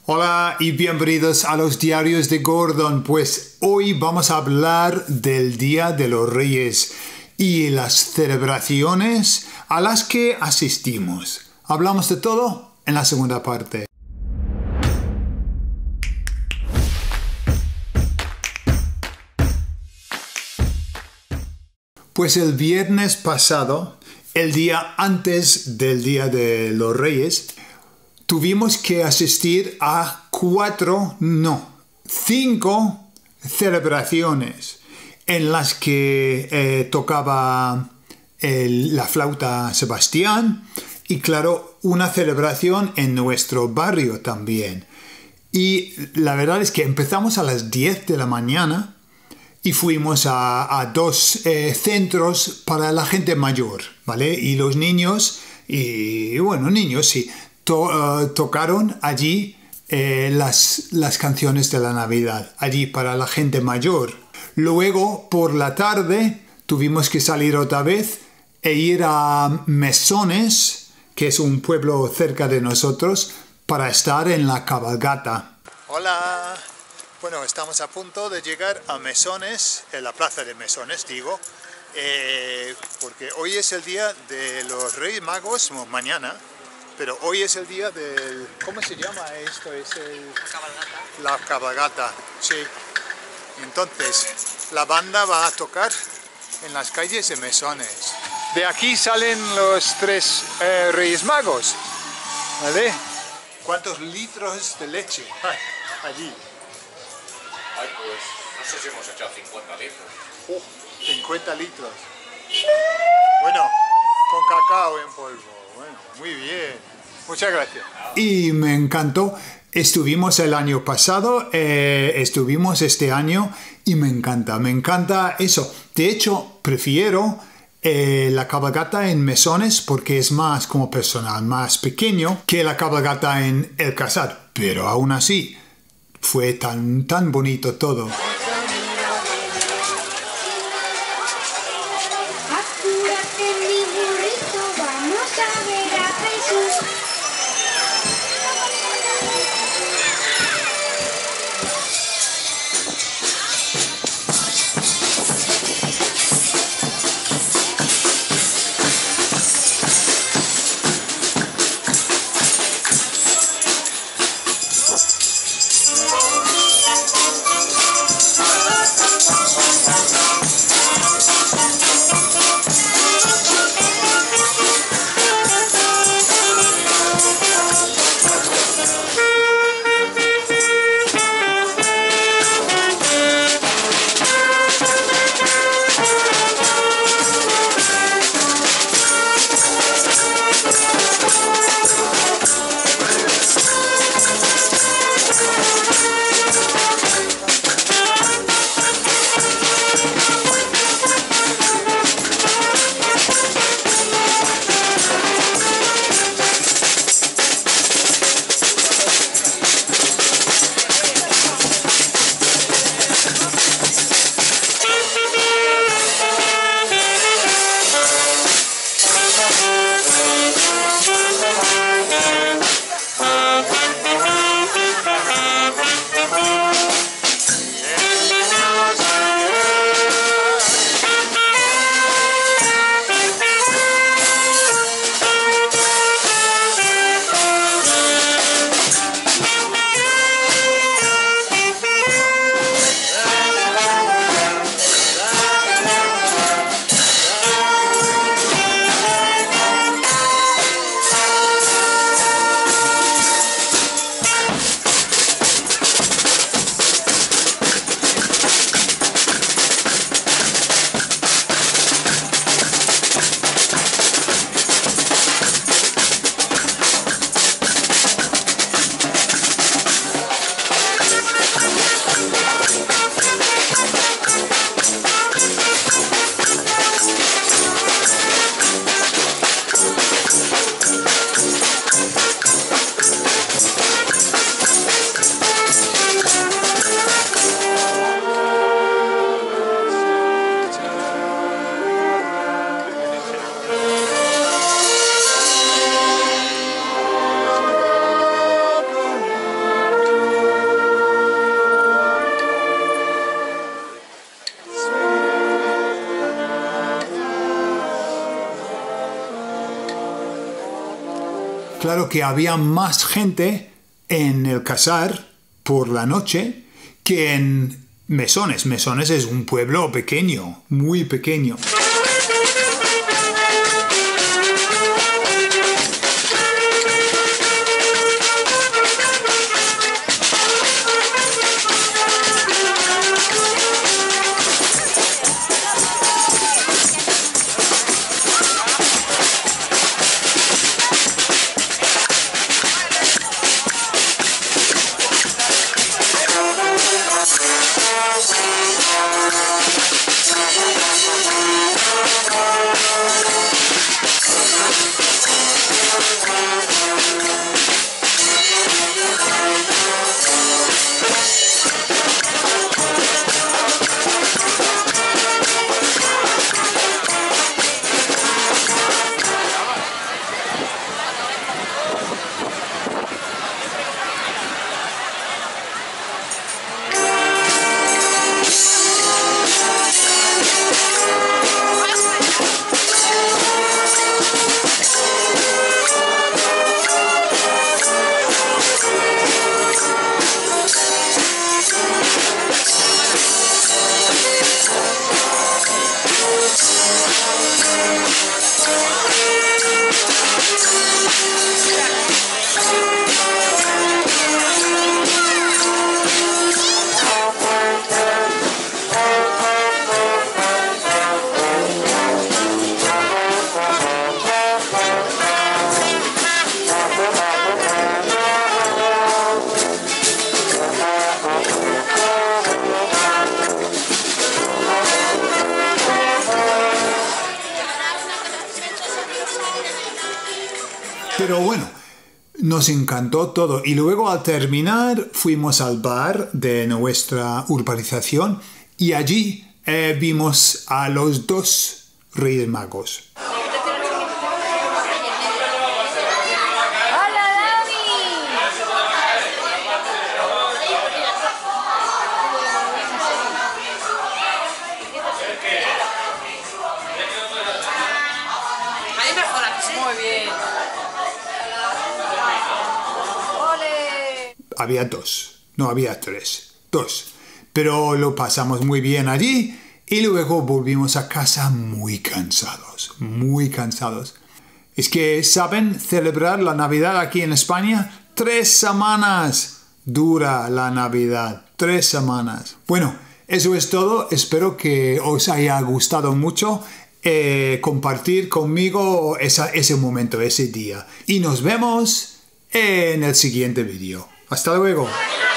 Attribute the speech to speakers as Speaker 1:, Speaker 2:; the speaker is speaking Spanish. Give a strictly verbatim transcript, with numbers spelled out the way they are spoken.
Speaker 1: Hola y bienvenidos a los diarios de Gordon. Pues hoy vamos a hablar del Día de los Reyes y las celebraciones a las que asistimos. Hablamos de todo en la segunda parte. Pues el viernes pasado, el día antes del Día de los Reyes, tuvimos que asistir a cuatro, no, cinco celebraciones en las que eh, tocaba el, la flauta Sebastián y, claro, una celebración en nuestro barrio también. Y la verdad es que empezamos a las diez de la mañana y fuimos a, a dos eh, centros para la gente mayor, ¿vale? Y los niños, y bueno, niños sí, To, uh, tocaron allí eh, las, las canciones de la Navidad, allí para la gente mayor. Luego, por la tarde, tuvimos que salir otra vez e ir a Mesones, que es un pueblo cerca de nosotros, para estar en la cabalgata. Hola, bueno, estamos a punto de llegar a Mesones, en la plaza de Mesones, digo, eh, porque hoy es el día de los Reyes Magos, bueno, mañana. Pero hoy es el día del... ¿Cómo se llama esto? Es el...
Speaker 2: La cabalgata.
Speaker 1: La cabalgata, sí. Entonces, la banda va a tocar en las calles de Mesones. De aquí salen los tres eh, Reyes Magos, ¿vale? ¿Cuántos litros de leche hay allí?
Speaker 2: Ay, pues, no sé si hemos echado cincuenta litros.
Speaker 1: Oh, cincuenta litros. Bueno, con cacao en polvo. Bueno, muy bien. Muchas gracias. Y me encantó. Estuvimos el año pasado, eh, estuvimos este año y me encanta, me encanta eso. De hecho, prefiero eh, la cabalgata en Mesones porque es más como personal, más pequeño que la cabalgata en El Casar. Pero aún así, fue tan, tan bonito todo. claro que había más gente en el casar por la noche que en Mesones. Mesones es un pueblo pequeño, muy pequeño. Pero bueno, nos encantó todo. Y luego al terminar fuimos al bar de nuestra urbanización y allí eh, vimos a los dos Reyes Magos.
Speaker 3: Muy bien.
Speaker 1: Había dos, no había tres, dos. Pero lo pasamos muy bien allí y luego volvimos a casa muy cansados, muy cansados. Es que, ¿saben celebrar la Navidad aquí en España? Tres semanas dura la Navidad, tres semanas. Bueno, eso es todo. Espero que os haya gustado mucho eh, compartir conmigo esa, ese momento, ese día. Y nos vemos en el siguiente vídeo. Hasta luego.